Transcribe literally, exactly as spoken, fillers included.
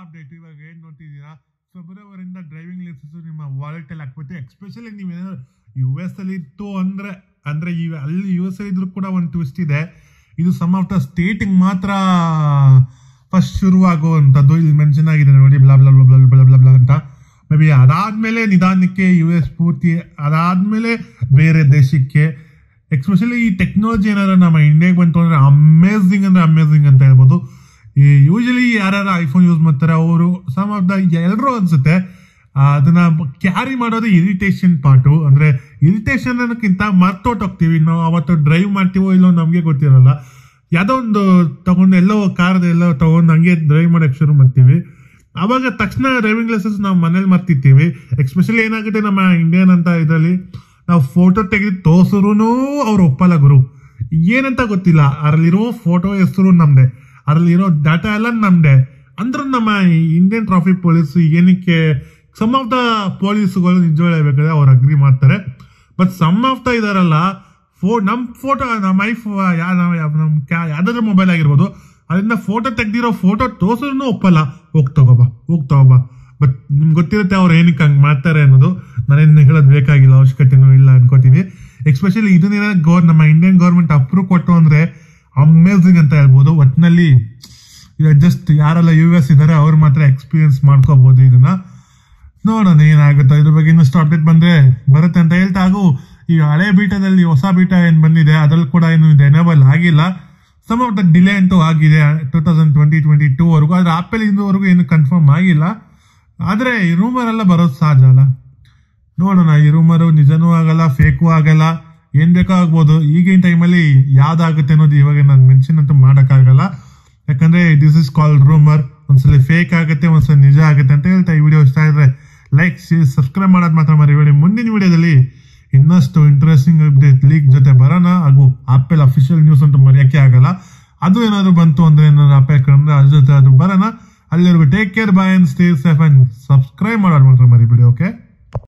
Update ಇವಾಗ ಏನ್ ನೋಡ್ತಿದ್ದೀರಾ, ಫೆಬ್ರವರಿಯಿಂದ ಡ್ರೈವಿಂಗ್ ಲೈಸೆನ್ಸ್ ನಿಮ್ಮ ವಾಲೆಟ್ ಅಲ್ಲಿ ಹಾಕ್ಬಿಟ್ಟು, ಎಕ್ಸ್ಪೆಷಲಿ ನೀವೇನಾದ್ರು ಯು ಎಸ್ ಅಲ್ಲಿ ಇತ್ತು ಅಂದ್ರೆ ಅಂದ್ರೆ ಈ ಅಲ್ಲಿ ಯು ಎಸ್ ಅಲ್ಲಿ ಇದ್ರೂ ಕೂಡ ಒಂದು ಟ್ವಿಸ್ಟ್ ಇದೆ. ಇದು ಸಮ್ ಆಫ್ ದ ಸ್ಟೇಟಿಂಗ್ ಮಾತ್ರ ಫಸ್ಟ್ ಶುರುವಾಗುವಂಥದ್ದು. ಇಲ್ಲಿ ಮೆನ್ಷನ್ ಆಗಿದೆ ನೋಡಿ, blah blah blah blah blah blah ಅಂತ. ಮೇ ಬಿ ಅದಾದ್ಮೇಲೆ ನಿಧಾನಕ್ಕೆ ಯು ಎಸ್ ಪೂರ್ತಿ, ಅದಾದ್ಮೇಲೆ ಬೇರೆ ದೇಶಕ್ಕೆ. ಎಕ್ಸ್ಪೆಷಲಿ ಈ ಟೆಕ್ನಾಲಜಿ ಏನಾದ್ರು ನಮ್ಮ ಇಂಡಿಯಾಗೆ ಬಂತು ಅಂದ್ರೆ ಅಮೇಝಿಂಗ್ ಅಂದ್ರೆ ಅಮೇಝಿಂಗ್ ಅಂತ ಹೇಳ್ಬೋದು. ಈ ಯೂಶಲಿ ಯಾರ್ಯಾರು ಐಫೋನ್ ಯೂಸ್ ಮಾಡ್ತಾರೆ ಅವರು ಸಮ್ ಆಫ್ ದ ಎಲ್ಲರೂ ಅನ್ಸುತ್ತೆ ಅದನ್ನ ಕ್ಯಾರಿ ಮಾಡೋದು ಇರಿಟೇಷನ್ ಪಾರ್ಟು. ಅಂದ್ರೆ ಇರಿಟೇಷನ್ ಅನ್ನೋಕ್ಕಿಂತ ಮರ್ತೋಟ್ ಹೋಗ್ತೀವಿ ನಾವು, ಅವತ್ತು ಡ್ರೈವ್ ಮಾಡ್ತೀವೋ ಇಲ್ಲೋ ನಮ್ಗೆ ಗೊತ್ತಿರಲ್ಲ. ಯಾವುದೋ ಒಂದು ತಗೊಂಡು ಎಲ್ಲೋ ಕಾರ್ದ ಎಲ್ಲೋ ತಗೊಂಡು ಹಂಗೆ ಡ್ರೈವ್ ಮಾಡಕ್ ಶುರು ಮಾಡ್ತೀವಿ. ಅವಾಗ ತಕ್ಷಣ ಡ್ರೈವಿಂಗ್ ಲೈಸೆನ್ಸ್ ನಾವು ಮನೇಲಿ ಮರ್ತಿರ್ತೀವಿ. ಎಕ್ಸ್ಪೆಷಲಿ ಏನಾಗುತ್ತೆ ನಮ್ಮ ಇಂಡಿಯನ್ ಅಂತ ಇದರಲ್ಲಿ ನಾವು ಫೋಟೋ ತೆಗೆದು ತೋರ್ಸ್ರು ಅವ್ರು ಒಪ್ಪಲ್ಲ ಗುರು. ಏನಂತ ಗೊತ್ತಿಲ್ಲ, ಅದರಲ್ಲಿರೋ ಫೋಟೋ ಹೆಸರು ನಮ್ದೆ, ಅದರಲ್ಲಿರೋ ಡಾಟಾ ಎಲ್ಲ ನಮ್ದೆ. ಅಂದ್ರೆ ನಮ್ಮ ಇಂಡಿಯನ್ ಟ್ರಾಫಿಕ್ ಪೊಲೀಸ್ ಏನಕ್ಕೆ ಸಮ್ ಆಫ್ ದ ಪೊಲೀಸ್ಗಳು ನಿಜವಾಗ್ಲೂ ಹೇಳ್ಬೇಕಾದ್ರೆ ಅವ್ರು ಅಗ್ರಿ ಮಾಡ್ತಾರೆ. ಬಟ್ ಸಮ್ ಆಫ್ ದ ಇದಾರಲ್ಲ ಫೋ ನಮ್ ಫೋಟೋ ನಮ್ಮ ಐಫ್ ನಮ್ ಯಾವ್ದಾದ್ರು ಮೊಬೈಲ್ ಆಗಿರ್ಬೋದು, ಅದರಿಂದ ಫೋಟೋ ತೆಗ್ದಿರೋ ಫೋಟೋ ತೋರ್ಸ್ರು ಒಪ್ಪಲ್ಲ. ಹೋಗ್ ತಗೋಬಾ ಹೋಗ್ ತಗೋಬಾ. ಬಟ್ ನಿಮ್ಗೆ ಗೊತ್ತಿರುತ್ತೆ ಅವ್ರು ಏನಕ್ಕೆ ಹಂಗೆ ಮಾಡ್ತಾರೆ ಅನ್ನೋದು. ನಾನೇನು ಹೇಳೋದು ಬೇಕಾಗಿಲ್ಲ, ಅವಶ್ಯಕತೆನೂ ಇಲ್ಲ ಅನ್ಕೋತೀನಿ. ಎಕ್ಸ್ಪೆಷಲಿ ಇದನ್ನೇನ ಗೌರ್ ನಮ್ಮ ಇಂಡಿಯನ್ ಗೌರ್ಮೆಂಟ್ ಅಪ್ರೂವ್ ಕೊಟ್ಟು ಅಂದ್ರೆ ಅಮೇಝಿಂಗ್ ಅಂತ ಹೇಳ್ಬೋದು. ಒಟ್ಟಿನಲ್ಲಿ ಜಸ್ಟ್ ಯಾರೆಲ್ಲ ಯು ಎಸ್ ಇದಾರೆ ಅವ್ರು ಮಾತ್ರ ಎಕ್ಸ್ಪೀರಿಯನ್ಸ್ ಮಾಡ್ಕೋಬಹುದು ಇದನ್ನ. ನೋಡೋಣ ಏನಾಗುತ್ತೋ, ಇದ್ರ ಬಗ್ಗೆ ಇನ್ನಷ್ಟು ಅಪ್ಡೇಟ್ ಬಂದ್ರೆ ಬರುತ್ತೆ ಅಂತ ಹೇಳ್ತಾ. ಹಾಗೂ ಈ ಹಳೆ ಬೀಟಾದಲ್ಲಿ ಹೊಸ ಬೀಟಾ ಏನ್ ಬಂದಿದೆ ಅದ್ರಲ್ಲಿ ಕೂಡ ಏನು ಎನೇಬಲ್ ಆಗಿಲ್ಲ. ಸಮ್ ಆಫ್ ದ ಡಿಲೇ ಅಂತೂ ಆಗಿದೆ two thousand twenty twenty two ವರೆಗೂ. ಆದ್ರೆ ಆಪಲ್ ಇಂದುವರೆಗೂ ಏನು ಕನ್ಫರ್ಮ್ ಆಗಿಲ್ಲ. ಆದ್ರೆ ಈ ರೂಮರ್ ಎಲ್ಲ ಬರೋದು ಸಹಜ ಅಲ್ಲ. ನೋಡೋಣ, ಈ ರೂಮರು ನಿಜನೂ ಆಗಲ್ಲ, ಫೇಕು ಆಗಲ್ಲ, ಏನ್ ಬೇಕೋ ಆಗ್ಬೋದು. ಈಗಿನ ಟೈಮಲ್ಲಿ ಯಾವ್ದಾಗುತ್ತೆ ಅನ್ನೋದು ಇವಾಗ ನಾನು ಮೆನ್ಷನ್ ಅಂತೂ ಮಾಡೋಕ್ಕಾಗಲ್ಲ. ಯಾಕಂದ್ರೆ ದಿಸ್ ಇಸ್ ಕಾಲ್ಡ್ ರೂಮರ್. ಒಂದ್ಸಲ ಫೇಕ್ ಆಗುತ್ತೆ, ಒಂದ್ಸಲ ನಿಜ ಆಗುತ್ತೆ ಅಂತ ಹೇಳ್ತಾ ಈ ವಿಡಿಯೋ ಇಷ್ಟ ಇದ್ರೆ ಲೈಕ್, ಶೇರ್, ಸಬ್ಸ್ಕ್ರೈಬ್ ಮಾಡೋದು ಮಾತ್ರ ಮರಿಬೇಡಿ. ಮುಂದಿನ ವಿಡಿಯೋದಲ್ಲಿ ಇನ್ನಷ್ಟು ಇಂಟ್ರೆಸ್ಟಿಂಗ್ ಅಪ್ಡೇಟ್ ಲೀಕ್ ಜೊತೆ ಬರೋಣ. ಹಾಗೂ ಆಪಲ್ ಅಫಿಷಿಯಲ್ ನ್ಯೂಸ್ ಅಂತೂ ಮರೆಯೋಕೆ ಆಗಲ್ಲ. ಅದು ಏನಾದ್ರು ಬಂತು ಅಂದ್ರೆ ಏನಾದ್ರು ಆಪಲ್ ಕಂಡ್ರೆ ಅದ್ರ ಜೊತೆ ಅದು ಬರೋಣ. ಅಲ್ಲಿವರೆಗೂ take care, bye and stay safe and subscribe ಮಾಡೋದು ಮಾತ್ರ ಮರಿಬೇಡಿ. ಓಕೆ.